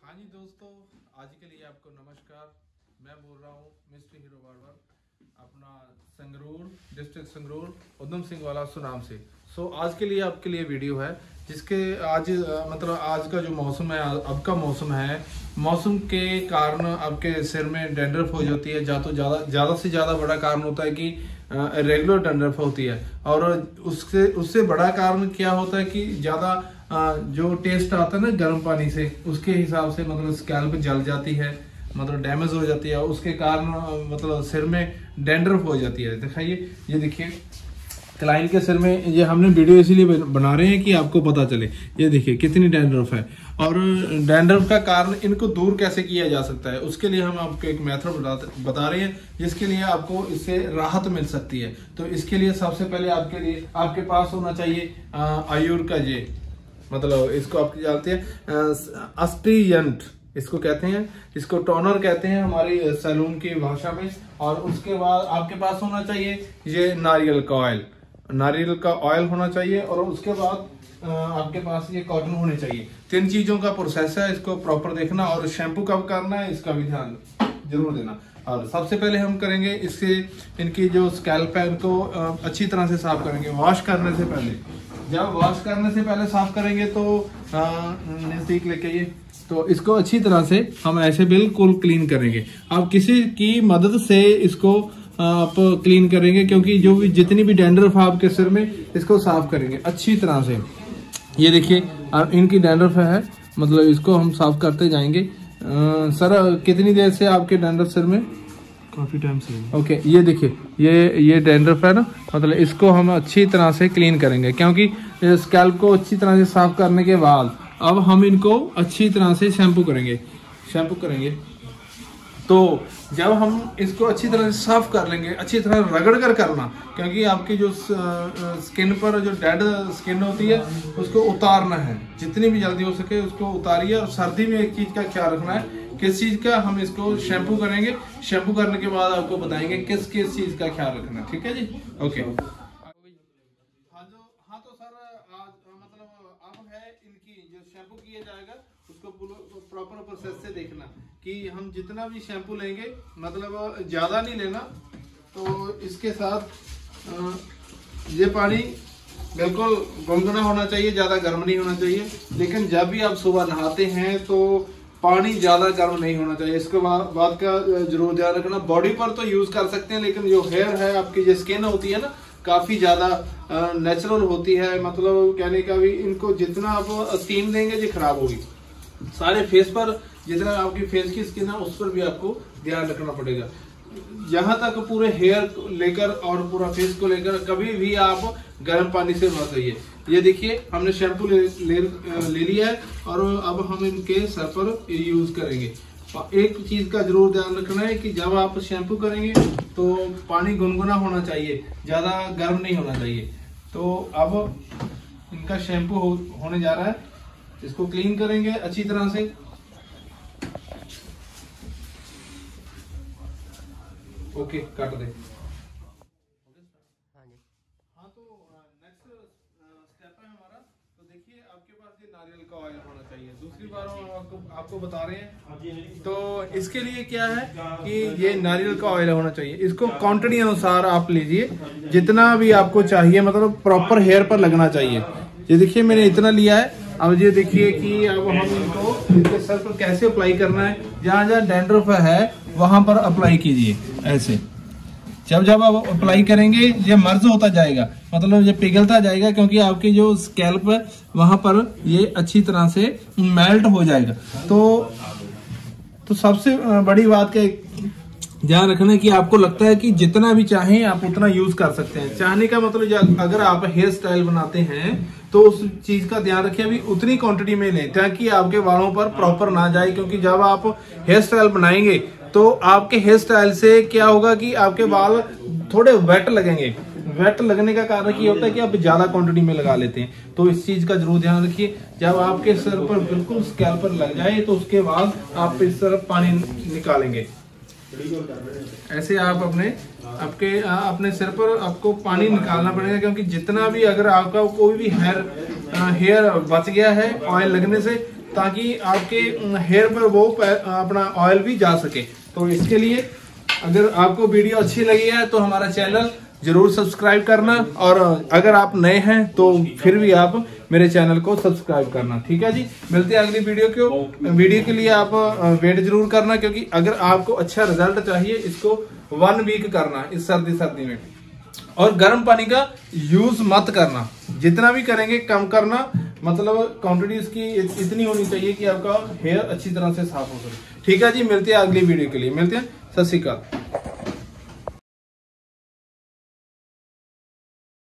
हाँ जी दोस्तों, आज के लिए आपको नमस्कार। मैं बोल रहा हूँ मिस्टर हीरो बार्बर, अपना संगरूर डिस्ट्रिक्ट संगरूर उधम सिंह वाला सुनाम से। आज के लिए आपके लिए वीडियो है जिसके आज मतलब आज का जो मौसम है, अब का मौसम है, मौसम के कारण आपके सिर में डैंड्रफ हो जाती है। ज़्यादा से ज़्यादा बड़ा कारण होता है कि रेगुलर डैंड्रफ होती है, और उससे बड़ा कारण क्या होता है कि ज़्यादा जो टेस्ट आता है ना गर्म पानी से, उसके हिसाब से मतलब स्कैल्प जल जाती है, मतलब डैमेज हो जाती है, उसके कारण मतलब सिर में डैंड्रफ हो जाती है। दिखाइए, ये देखिए क्लाइंट के सिर में, ये हमने वीडियो इसीलिए बना रहे हैं कि आपको पता चले। ये देखिए कितनी डैंड्रफ है, और डैंड्रफ का कारण इनको दूर कैसे किया जा सकता है, उसके लिए हम आपको एक मेथड बता रहे हैं जिसके लिए आपको इससे राहत मिल सकती है। तो इसके लिए सबसे पहले आपके पास होना चाहिए आयुर का जे, मतलब इसको आप जानते हैं अस्ट्रियंट इसको कहते हैं, इसको टोनर कहते हैं हमारी सैलून की भाषा में। और उसके बाद आपके पास होना चाहिए ये नारियल का ऑयल होना चाहिए, और उसके बाद आपके पास ये कॉटन होने चाहिए। 3 चीजों का प्रोसेस है, इसको प्रॉपर देखना, और शैम्पू कब करना है इसका भी ध्यान जरूर देना। और सबसे पहले हम करेंगे इससे इनकी जो स्कैल्प है इनको अच्छी तरह से साफ करेंगे। वॉश करने से पहले, जब वॉश करने से पहले साफ करेंगे तो नजदीक लेके ये, तो इसको अच्छी तरह से हम ऐसे बिल्कुल क्लीन करेंगे। आप किसी की मदद से इसको आप क्लीन करेंगे, क्योंकि जो भी जितनी भी डैंड्रफ आपके सिर में, इसको साफ करेंगे अच्छी तरह से। ये देखिए इनकी डैंड्रफ है, मतलब इसको हम साफ करते जाएंगे। सर कितनी देर से आपके डैंड्रफ सिर में? काफी टाइम से। ओके, ये देखिए ये डैंड्रफ है ना, मतलब इसको हम अच्छी तरह से क्लीन करेंगे, क्योंकि स्कैल्प को अच्छी तरह से साफ करने के बाद अब हम इनको अच्छी तरह से शैम्पू करेंगे। तो जब हम इसको अच्छी तरह से साफ कर लेंगे, अच्छी तरह रगड़ कर करना, क्योंकि आपकी जो स्किन पर जो डेड स्किन होती है उसको उतारना है, जितनी भी जल्दी हो सके उसको उतारिए। और सर्दी में एक चीज का ख्याल रखना है, किस चीज का हम इसको शैम्पू करेंगे, शैम्पू करने के बाद आपको बताएंगे किस चीज का ख्याल रखना है। ठीक है जी, ओके। हाँ तो सर आज मतलब अब है इनकी जो शैम्पू किया जाएगा उसको प्रॉपर प्रोसेस से देखना कि हम जितना भी शैम्पू लेंगे, मतलब ज्यादा नहीं लेना। तो इसके साथ ये पानी बिल्कुल गुनगुना होना चाहिए, ज्यादा गर्म नहीं होना चाहिए। लेकिन जब भी आप सुबह नहाते हैं तो पानी ज्यादा गर्म नहीं होना चाहिए। इसके बाद का जरूर ध्यान रखना, बॉडी पर तो यूज कर सकते हैं, लेकिन जो हेयर है आपकी, जो स्किन होती है ना, काफी ज्यादा नेचुरल होती है, मतलब कहने का भी, इनको जितना आप स्टीम देंगे जी खराब होगी। सारे फेस पर जितना आपकी फेस की स्किन है उस पर भी आपको ध्यान रखना पड़ेगा। यहाँ तक पूरे हेयर लेकर और पूरा फेस को लेकर कभी भी आप गर्म पानी से मत धोइए। ये देखिए हमने शैम्पू ले लिया है, और अब हम इनके सर पर यूज करेंगे। एक चीज का जरूर ध्यान रखना है कि जब आप शैम्पू करेंगे तो पानी गुनगुना होना चाहिए, ज्यादा गर्म नहीं होना चाहिए। तो अब इनका शैम्पू होने जा रहा है, इसको क्लीन करेंगे अच्छी तरह से। ओके, काट दे। हाँ तो नेक्स्ट स्टेप है हमारा। तो देखिए आपके पास ये नारियल का ऑयल होना चाहिए। दूसरी बार हम आपको बता रहे हैं। तो इसके लिए क्या है कि ये नारियल का ऑयल होना चाहिए। इसको क्वांटिटी अनुसार आप लीजिए, जितना भी आपको चाहिए, मतलब प्रॉपर हेयर पर लगना चाहिए। ये देखिए मैंने इतना लिया है। अब ये देखिए कि अब हम इनको इनके सर पर कैसे अप्लाई करना है। जहाँ जहाँ डैंड्रफ है वहां पर अप्लाई कीजिए ऐसे। जब आप अप्लाई करेंगे ये मर्ज होता जाएगा, मतलब ये पिघलता जाएगा, क्योंकि आपकी जो स्कैल्प है वहां पर ये अच्छी तरह से मेल्ट हो जाएगा। तो सबसे बड़ी बात का ध्यान रखना है कि आपको लगता है कि जितना भी चाहें आप उतना यूज कर सकते हैं। चाहने का मतलब अगर आप हेयर स्टाइल बनाते हैं तो उस चीज का ध्यान रखें, अभी उतनी क्वांटिटी में लें ताकि आपके बालों पर प्रॉपर ना जाए। क्योंकि जब आप हेयर स्टाइल बनाएंगे तो आपके हेयर स्टाइल से क्या होगा कि आपके बाल थोड़े वेट लगेंगे। वेट लगने का कारण ये होता है कि आप ज्यादा क्वांटिटी में लगा लेते हैं। तो इस चीज का जरूर ध्यान रखिए। जब आपके सर पर बिल्कुल स्कैल्प पर लग जाए तो उसके बाद आप इस तरफ पानी निकालेंगे। ऐसे आप अपने सिर पर आपको पानी निकालना पड़ेगा, क्योंकि जितना भी अगर आपका कोई भी हेयर बच गया है ऑयल लगने से, ताकि आपके हेयर पर वो अपना ऑयल भी जा सके। तो इसके लिए अगर आपको वीडियो अच्छी लगी है तो हमारा चैनल जरूर सब्सक्राइब करना, और अगर आप नए हैं तो फिर भी आप मेरे चैनल को सब्सक्राइब करना। ठीक है जी, मिलते हैं अगली वीडियो के लिए आप वेट जरूर करना, क्योंकि अगर आपको अच्छा रिजल्ट चाहिए इसको 1 वीक करना इस सर्दी में। और गर्म पानी का यूज मत करना, जितना भी करेंगे कम करना, मतलब क्वांटिटी इसकी इतनी होनी चाहिए कि आपका हेयर अच्छी तरह से साफ हो सके। ठीक है जी, मिलते हैं अगली वीडियो के लिए, मिलते हैं, सत श्री अकाल।